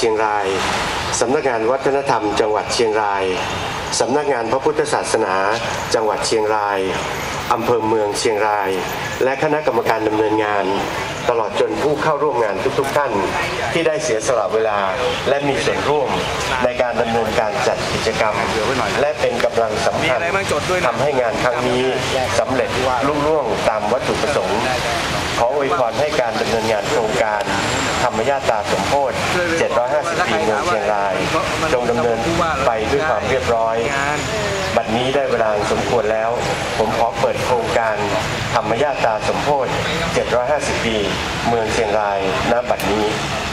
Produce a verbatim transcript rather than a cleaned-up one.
ชียงรายสำนักงานวัฒนธรรมจังหวัดเชียงรายสำนักงานพระพุทธศาสนาจังหวัดเชียงรายอำเภอเมืองเชียงรายและคณะกรรมการดำเนินงานตลอดจนผู้เข้าร่วมงานทุกๆท่านที่ได้เสียสละเวลาและมีส่วนร่วมในการดำเนินการจัดกิจกรรมและเป็นกำลังสำคัญทำให้งานครั้งนี้สำเร็จลุล่วงตามวัตถุประสงค์ขออวยพรให้การดำเนินงานโครงการธรรมญาตราสมโภชเจ็ดร้อยห้าสิบปีเมืองเชียงรายจงดำเนินไปด้วยความเรียบร้อยบัดนี้ได้เวลาสมควรแล้วผมขอเปิดโครงการธรรมญาตราสมโภชเจ็ดร้อยห้าสิบปีเมืองเชียงรายณบัดนี้